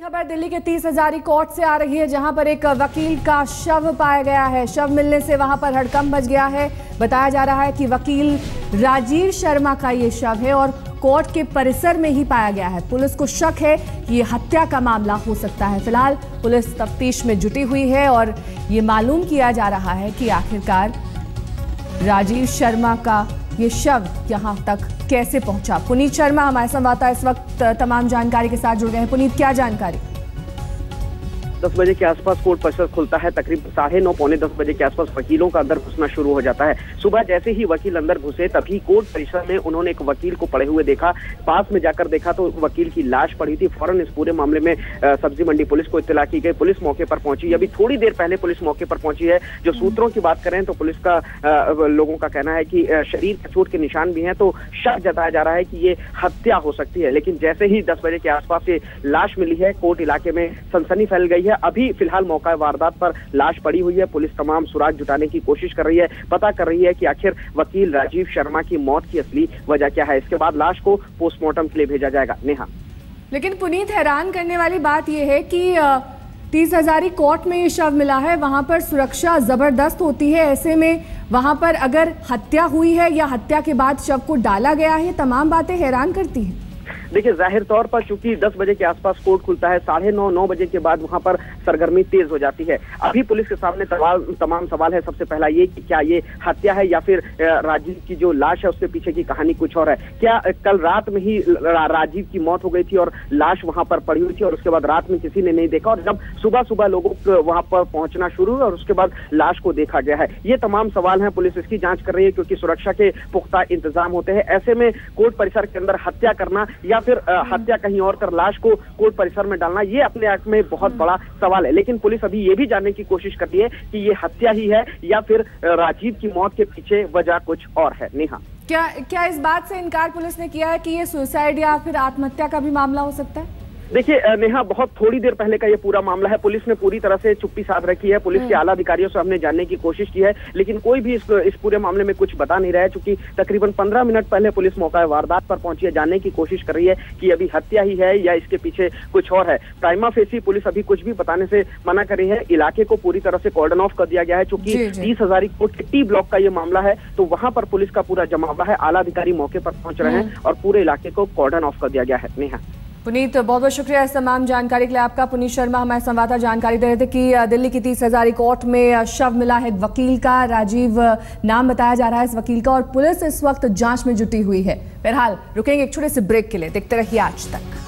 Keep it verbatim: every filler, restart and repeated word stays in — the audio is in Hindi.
खबर दिल्ली के तीस हजारी कोर्ट से आ रही है, जहां पर एक वकील का शव पाया गया है। शव मिलने से वहां पर हड़कंप मच गया है। बताया जा रहा है कि वकील राजीव शर्मा का ये शव है और कोर्ट के परिसर में ही पाया गया है। पुलिस को शक है कि ये हत्या का मामला हो सकता है। फिलहाल पुलिस तफ्तीश में जुटी हुई है और ये मालूम किया जा रहा है कि आखिरकार राजीव शर्मा का ये शव यहां तक कैसे पहुंचा। पुनीत शर्मा हमारे संवाददाता इस वक्त तमाम जानकारी के साथ जुड़ गए हैं। पुनीत, क्या जानकारी? दस बजे के आसपास कोर्ट परिसर खुलता है। तकरीबन साढ़े नौ पौने दस बजे के आसपास वकीलों का अंदर घुसना शुरू हो जाता है। सुबह जैसे ही वकील अंदर घुसे तभी कोर्ट परिसर में उन्होंने एक वकील को पड़े हुए देखा। पास में जाकर देखा तो वकील की लाश पड़ी थी। फौरन इस पूरे मामले में सब्जी मंडी पुलिस को इत्तला की गई। पुलिस मौके पर पहुंची। अभी थोड़ी देर पहले पुलिस मौके पर पहुंची है। जो सूत्रों की बात करें तो पुलिस का आ, लोगों का कहना है कि शरीर पर चोट के निशान भी हैं, तो शक जताया जा रहा है कि ये हत्या हो सकती है। लेकिन जैसे ही दस बजे के आसपास ये लाश मिली है, कोर्ट इलाके में सनसनी फैल गई है। अभी फिलहाल मौका वारदात पर लाश पड़ी हुई है। पुलिस तमाम सुराग जुटाने की कोशिश कर रही है, पता कर रही है कि आखिर वकील राजीव शर्मा की मौत की असली वजह क्या है। इसके बाद लाश को पोस्टमार्टम के लिए भेजा जाएगा। नेहा, लेकिन पुनीत, हैरान करने वाली बात यह है कि तीस हजारी कोर्ट में ये शव मिला है, वहां पर सुरक्षा जबरदस्त होती है। ऐसे में वहां पर अगर हत्या हुई है या हत्या के बाद शव को डाला गया है, तमाम बातें हैरान करती हैं। देखिए, जाहिर तौर पर चूंकि दस बजे के आसपास कोर्ट खुलता है, साढ़े नौ नौ बजे के बाद वहां पर सरगर्मी तेज हो जाती है। अभी पुलिस के सामने सवाल तमाम सवाल है। सबसे पहला ये कि क्या ये हत्या है या फिर राजीव की जो लाश है उसके पीछे की कहानी कुछ और है। क्या कल रात में ही राजीव की मौत हो गई थी और लाश वहां पर पड़ी हुई थी और उसके बाद रात में किसी ने नहीं देखा और जब सुबह सुबह लोगों को वहां पर पहुंचना शुरू हुआ और उसके बाद लाश को देखा गया है। ये तमाम सवाल हैं। पुलिस इसकी जांच कर रही है क्योंकि सुरक्षा के पुख्ता इंतजाम होते हैं। ऐसे में कोर्ट परिसर के अंदर हत्या करना या फिर हत्या कहीं और कर लाश को कोर्ट परिसर में डालना, ये अपने आप में बहुत बड़ा सवाल है। लेकिन पुलिस अभी ये भी जानने की कोशिश कर रही है कि ये हत्या ही है या फिर राजीव की मौत के पीछे वजह कुछ और है। नेहा, क्या क्या इस बात से इनकार पुलिस ने किया है कि ये सुसाइड या फिर आत्महत्या का भी मामला हो सकता है? देखिए नेहा, बहुत थोड़ी देर पहले का ये पूरा मामला है। पुलिस ने पूरी तरह से चुप्पी साध रखी है। पुलिस के आला अधिकारियों से हमने जानने की कोशिश की है, लेकिन कोई भी इस, इस पूरे मामले में कुछ बता नहीं रहा है। चूंकि तकरीबन पंद्रह मिनट पहले पुलिस मौका वारदात पर पहुंची है, जानने की कोशिश कर रही है कि अभी हत्या ही है या इसके पीछे कुछ और है। प्राइमा फेसी पुलिस अभी कुछ भी बताने से मना कर रही है। इलाके को पूरी तरह से कॉर्डन ऑफ कर दिया गया है। चूंकि तीस हजारी कोर्ट के टी ब्लॉक का ये मामला है, तो वहां पर पुलिस का पूरा जमावड़ा है। आला अधिकारी मौके पर पहुंच रहे हैं और पूरे इलाके को कॉर्डन ऑफ कर दिया गया है। नेहा, पुनीत, बहुत बहुत शुक्रिया इस तमाम जानकारी के लिए आपका। पुनीत शर्मा हमारे संवाददाता जानकारी दे रहे थे कि दिल्ली की तीस हजारी कोर्ट में शव मिला है वकील का। राजीव नाम बताया जा रहा है इस वकील का और पुलिस इस वक्त जांच में जुटी हुई है। फिलहाल रुकेंगे एक छोटे से ब्रेक के लिए। देखते रहिए आज तक।